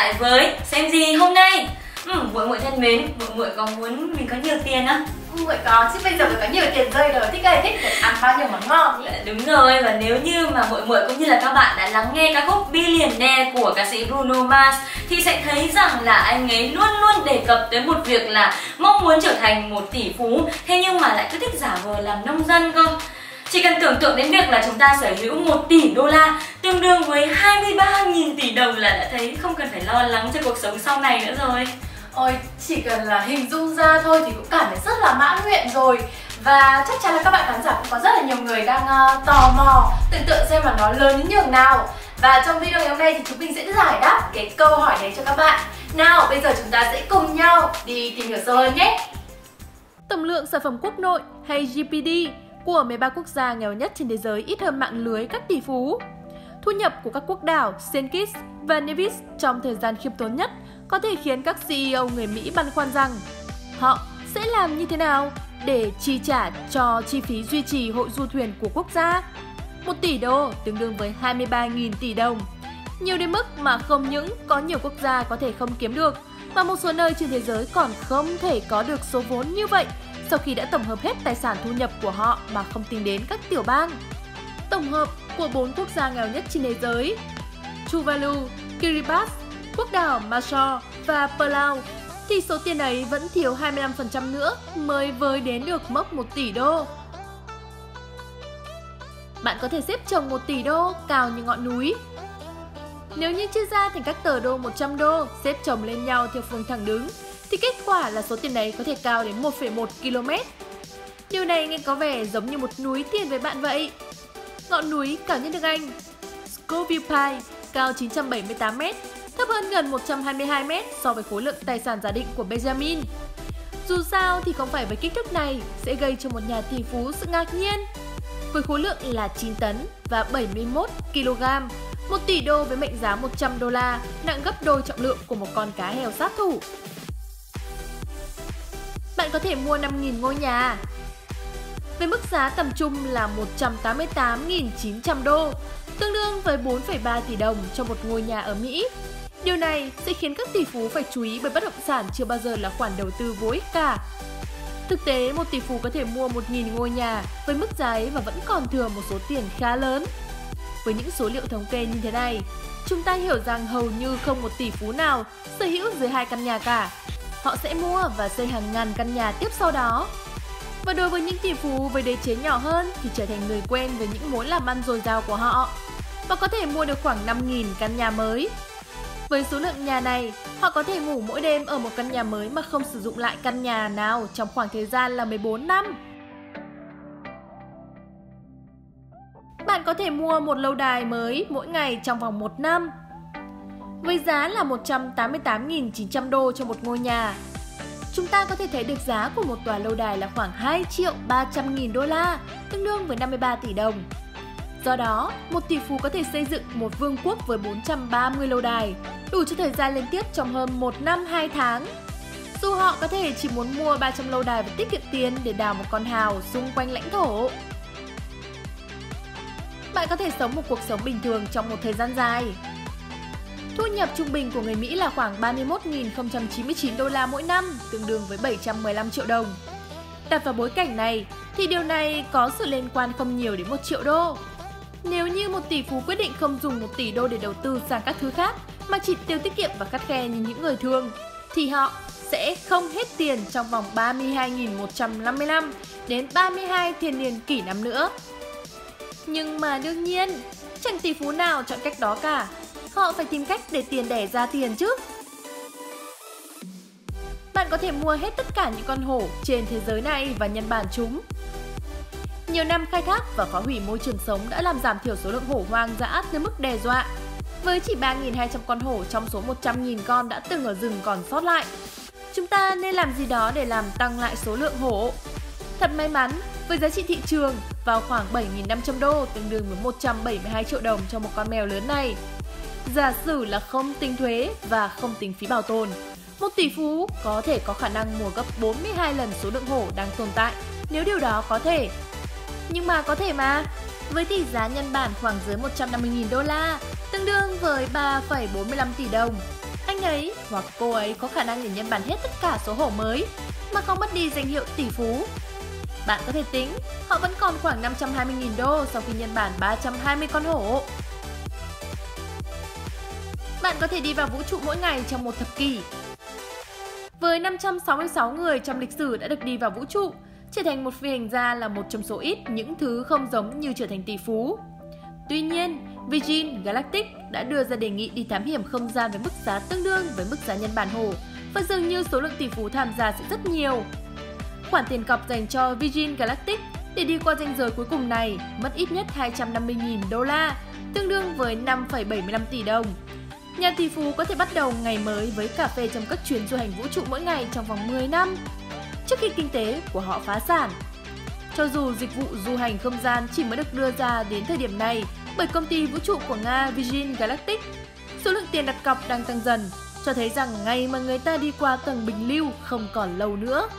lại với Xem Gì Hôm Nay. Muội muội thân mến, muội muội có muốn mình có nhiều tiền không? Muội có, chứ bây giờ phải có nhiều tiền rơi rồi, thích ơi thích được ăn bao nhiêu món ngon ý. Đúng rồi, và nếu như mà muội muội cũng như là các bạn đã lắng nghe ca khúc Billionaire của ca sĩ Bruno Mars thì sẽ thấy rằng là anh ấy luôn luôn đề cập tới một việc là mong muốn trở thành một tỷ phú, thế nhưng mà lại cứ thích giả vờ làm nông dân cơ. Chỉ cần tưởng tượng đến việc là chúng ta sở hữu 1 tỷ đô la, tương đương với 23.000 tỷ đồng là đã thấy không cần phải lo lắng cho cuộc sống sau này nữa rồi. Ôi, chỉ cần là hình dung ra thôi thì cũng cảm thấy rất là mãn nguyện rồi. Và chắc chắn là các bạn khán giả cũng có rất là nhiều người đang tò mò tưởng tượng xem là nó lớn đến nhường nào. Và trong video ngày hôm nay thì chúng mình sẽ giải đáp cái câu hỏi đấy cho các bạn. Nào, bây giờ chúng ta sẽ cùng nhau đi tìm hiểu sâu hơn nhé. Tổng lượng sản phẩm quốc nội hay GDP của 13 quốc gia nghèo nhất trên thế giới ít hơn mạng lưới các tỷ phú. Thu nhập của các quốc đảo Saint Kitts và Nevis trong thời gian khiêm tốn nhất có thể khiến các CEO người Mỹ băn khoăn rằng họ sẽ làm như thế nào để chi trả cho chi phí duy trì hội du thuyền của quốc gia. 1 tỷ đô tương đương với 23.000 tỷ đồng. Nhiều đến mức mà không những có nhiều quốc gia có thể không kiếm được, mà một số nơi trên thế giới còn không thể có được số vốn như vậy sau khi đã tổng hợp hết tài sản thu nhập của họ mà không tính đến các tiểu bang. Tổng hợp của 4 quốc gia nghèo nhất trên thế giới Tuvalu, Kiribati, quốc đảo Marshall và Palau thì số tiền ấy vẫn thiếu 25% nữa mới với đến được mốc 1 tỷ đô. Bạn có thể xếp chồng 1 tỷ đô cao như ngọn núi. Nếu như chia ra thành các tờ đô 100 đô xếp chồng lên nhau theo phương thẳng đứng thì kết quả là số tiền đấy có thể cao đến 1,1 km. Điều này nghe có vẻ giống như một núi tiền với bạn vậy. Ngọn núi cao nhất nước Anh, Scoville Pike, cao 978 m, thấp hơn gần 122 m so với khối lượng tài sản giả định của Benjamin. Dù sao thì không phải với kích thước này sẽ gây cho một nhà tỷ phú sự ngạc nhiên. Với khối lượng là 9 tấn và 71 kg, 1 tỷ đô với mệnh giá 100 đô la, nặng gấp đôi trọng lượng của một con cá heo sát thủ. Bạn có thể mua 5.000 ngôi nhà. Với mức giá tầm trung là 188.900 đô, tương đương với 4,3 tỷ đồng cho một ngôi nhà ở Mỹ. Điều này sẽ khiến các tỷ phú phải chú ý bởi bất động sản chưa bao giờ là khoản đầu tư vô ích cả. Thực tế, một tỷ phú có thể mua 1.000 ngôi nhà với mức giá ấy và vẫn còn thừa một số tiền khá lớn. Với những số liệu thống kê như thế này, chúng ta hiểu rằng hầu như không một tỷ phú nào sở hữu dưới 2 căn nhà cả. Họ sẽ mua và xây hàng ngàn căn nhà tiếp sau đó. Và đối với những tỷ phú với đế chế nhỏ hơn thì trở thành người quen với những mối làm ăn dồi dào của họ và có thể mua được khoảng 5.000 căn nhà mới. Với số lượng nhà này, họ có thể ngủ mỗi đêm ở một căn nhà mới mà không sử dụng lại căn nhà nào trong khoảng thời gian là 14 năm. Bạn có thể mua một lâu đài mới mỗi ngày trong vòng 1 năm. Với giá là 188.900 đô cho một ngôi nhà, chúng ta có thể thấy được giá của một tòa lâu đài là khoảng 2.300.000 đô la, tương đương với 53 tỷ đồng. Do đó, một tỷ phú có thể xây dựng một vương quốc với 430 lâu đài, đủ cho thời gian liên tiếp trong hơn 1 năm 2 tháng. Dù họ có thể chỉ muốn mua 300 lâu đài và tiết kiệm tiền để đào một con hào xung quanh lãnh thổ. Bạn có thể sống một cuộc sống bình thường trong một thời gian dài. Thu nhập trung bình của người Mỹ là khoảng 31.099 đô la mỗi năm, tương đương với 715 triệu đồng. Đặt vào bối cảnh này, thì điều này có sự liên quan không nhiều đến 1 triệu đô. Nếu như một tỷ phú quyết định không dùng 1 tỷ đô để đầu tư sang các thứ khác, mà chỉ tiêu tiết kiệm và khắt khe như những người thường, thì họ sẽ không hết tiền trong vòng 32.155 đến 32 thiên niên kỷ năm nữa. Nhưng mà đương nhiên, chẳng tỷ phú nào chọn cách đó cả. Họ phải tìm cách để tiền đẻ ra tiền chứ. Bạn có thể mua hết tất cả những con hổ trên thế giới này và nhân bản chúng. Nhiều năm khai thác và phá hủy môi trường sống đã làm giảm thiểu số lượng hổ hoang dã tới mức đe dọa. Với chỉ 3.200 con hổ trong số 100.000 con đã từng ở rừng còn sót lại. Chúng ta nên làm gì đó để làm tăng lại số lượng hổ. Thật may mắn, với giá trị thị trường vào khoảng 7.500 đô, tương đương với 172 triệu đồng cho một con mèo lớn này. Giả sử là không tính thuế và không tính phí bảo tồn, một tỷ phú có thể có khả năng mua gấp 42 lần số lượng hổ đang tồn tại, nếu điều đó có thể. Nhưng mà có thể mà, với tỷ giá nhân bản khoảng dưới 150.000 đô la, tương đương với 3,45 tỷ đồng, anh anh ấy hoặc cô ấy có khả năng để nhân bản hết tất cả số hổ mới mà không mất đi danh hiệu tỷ phú. Bạn có thể tính, họ vẫn còn khoảng 520.000 đô sau khi nhân bản 320 con hổ. Bạn có thể đi vào vũ trụ mỗi ngày trong một thập kỷ. Với 566 người trong lịch sử đã được đi vào vũ trụ, trở thành một phi hành gia là một trong số ít những thứ không giống như trở thành tỷ phú. Tuy nhiên, Virgin Galactic đã đưa ra đề nghị đi thám hiểm không gian với mức giá tương đương với mức giá nhân bản hổ, và dường như số lượng tỷ phú tham gia sẽ rất nhiều. Khoản tiền cọc dành cho Virgin Galactic để đi qua ranh giới cuối cùng này mất ít nhất 250.000 đô la, tương đương với 5,75 tỷ đồng. Nhà tỷ phú có thể bắt đầu ngày mới với cà phê trong các chuyến du hành vũ trụ mỗi ngày trong vòng 10 năm, trước khi kinh tế của họ phá sản. Cho dù dịch vụ du hành không gian chỉ mới được đưa ra đến thời điểm này bởi công ty vũ trụ của Nga Virgin Galactic, số lượng tiền đặt cọc đang tăng dần, cho thấy rằng ngày mà người ta đi qua tầng bình lưu không còn lâu nữa.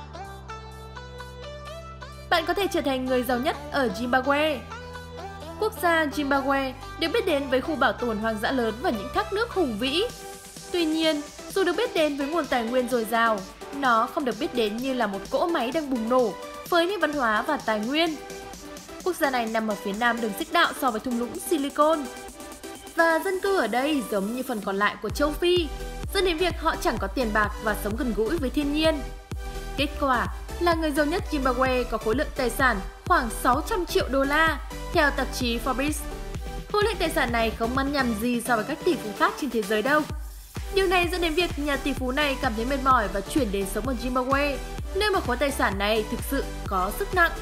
Bạn có thể trở thành người giàu nhất ở Zimbabwe. Quốc gia Zimbabwe được biết đến với khu bảo tồn hoang dã lớn và những thác nước hùng vĩ. Tuy nhiên, dù được biết đến với nguồn tài nguyên dồi dào, nó không được biết đến như là một cỗ máy đang bùng nổ với nền văn hóa và tài nguyên. Quốc gia này nằm ở phía nam đường xích đạo so với thung lũng Silicon. Và dân cư ở đây giống như phần còn lại của châu Phi, dẫn đến việc họ chẳng có tiền bạc và sống gần gũi với thiên nhiên. Kết quả là người giàu nhất Zimbabwe có khối lượng tài sản khoảng 600 triệu đô la, theo tạp chí Forbes. Khối lượng tài sản này không ăn nhầm gì so với các tỷ phú khác trên thế giới đâu. Điều này dẫn đến việc nhà tỷ phú này cảm thấy mệt mỏi và chuyển đến sống ở Zimbabwe, nơi mà khối tài sản này thực sự có sức nặng.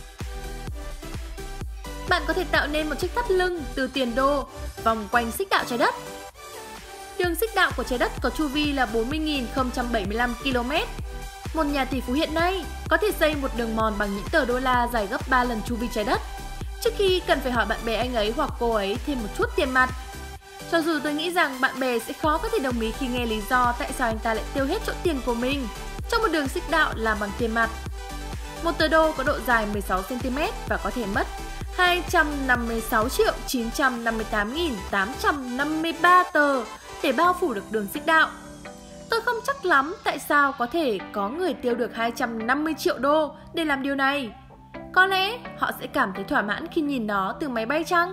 Bạn có thể tạo nên một chiếc thắt lưng từ tiền đô vòng quanh xích đạo trái đất. Đường xích đạo của trái đất có chu vi là 40.075 km. Một nhà tỷ phú hiện nay có thể xây một đường mòn bằng những tờ đô la dài gấp 3 lần chu vi trái đất, trước khi cần phải hỏi bạn bè anh ấy hoặc cô ấy thêm một chút tiền mặt. Cho dù tôi nghĩ rằng bạn bè sẽ khó có thể đồng ý khi nghe lý do tại sao anh ta lại tiêu hết chỗ tiền của mình trong một đường xích đạo làm bằng tiền mặt. Một tờ đô có độ dài 16 cm và có thể mất 256.958.853 tờ để bao phủ được đường xích đạo. Tôi không chắc lắm tại sao có thể có người tiêu được 250 triệu đô để làm điều này. Có lẽ họ sẽ cảm thấy thỏa mãn khi nhìn nó từ máy bay chăng?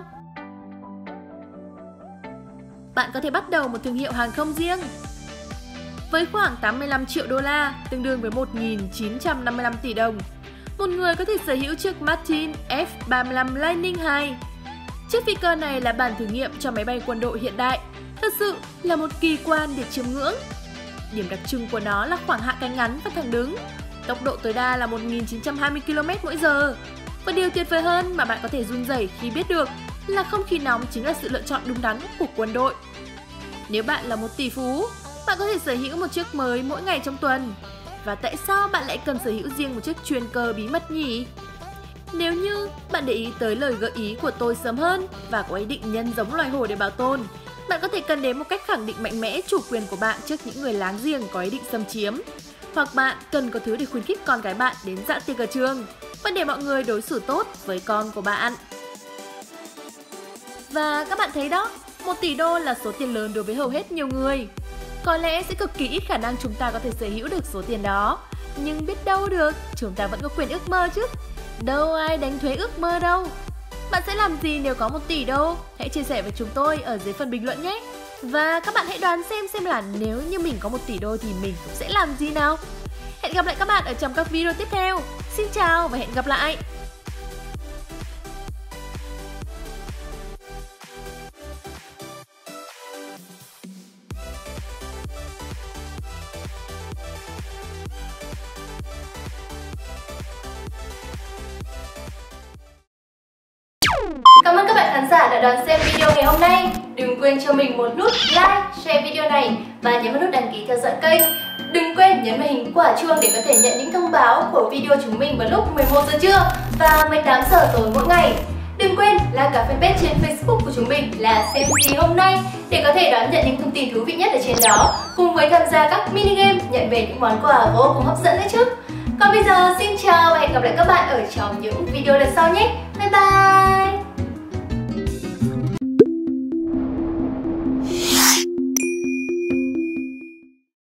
Bạn có thể bắt đầu một thương hiệu hàng không riêng. Với khoảng 85 triệu đô la, tương đương với 1.955 tỷ đồng, một người có thể sở hữu chiếc Martin F-35 Lightning II. Chiếc phi cơ này là bản thử nghiệm cho máy bay quân đội hiện đại, thật sự là một kỳ quan để chiêm ngưỡng. Điểm đặc trưng của nó là khoảng hạ cánh ngắn và thẳng đứng, tốc độ tối đa là 1.920 km/h. Và điều tuyệt vời hơn mà bạn có thể run rẩy khi biết được là không khí nóng chính là sự lựa chọn đúng đắn của quân đội. Nếu bạn là một tỷ phú, bạn có thể sở hữu một chiếc mới mỗi ngày trong tuần. Và tại sao bạn lại cần sở hữu riêng một chiếc chuyên cơ bí mật nhỉ? Nếu như bạn để ý tới lời gợi ý của tôi sớm hơn và có ý định nhân giống loài hổ để bảo tồn, bạn có thể cần đến một cách khẳng định mạnh mẽ chủ quyền của bạn trước những người láng giềng có ý định xâm chiếm. Hoặc bạn cần có thứ để khuyến khích con cái bạn đến dạ tiệc ở trường và để mọi người đối xử tốt với con của bạn. Và các bạn thấy đó, 1 tỷ đô là số tiền lớn đối với hầu hết nhiều người. Có lẽ sẽ cực kỳ ít khả năng chúng ta có thể sở hữu được số tiền đó. Nhưng biết đâu được, chúng ta vẫn có quyền ước mơ chứ. Đâu ai đánh thuế ước mơ đâu. Bạn sẽ làm gì nếu có 1 tỷ đô? Hãy chia sẻ với chúng tôi ở dưới phần bình luận nhé. Và các bạn hãy đoán xem là nếu như mình có 1 tỷ đô thì mình cũng sẽ làm gì nào. Hẹn gặp lại các bạn ở trong các video tiếp theo. Xin chào và hẹn gặp lại. Cảm ơn các bạn khán giả đã đón xem video ngày hôm nay. Đừng quên cho mình một nút like, share video này và nhấn vào nút đăng ký theo dõi kênh. Đừng quên nhấn vào hình quả chuông để có thể nhận những thông báo của video chúng mình vào lúc 11 giờ trưa và 18 giờ tối mỗi ngày. Đừng quên like cả fanpage trên Facebook của chúng mình là Xem Gì Hôm Nay để có thể đón nhận những thông tin thú vị nhất ở trên đó, cùng với tham gia các mini game nhận về những món quà vô cùng hấp dẫn nữa chứ. Còn bây giờ xin chào và hẹn gặp lại các bạn ở trong những video lần sau nhé. Bye bye.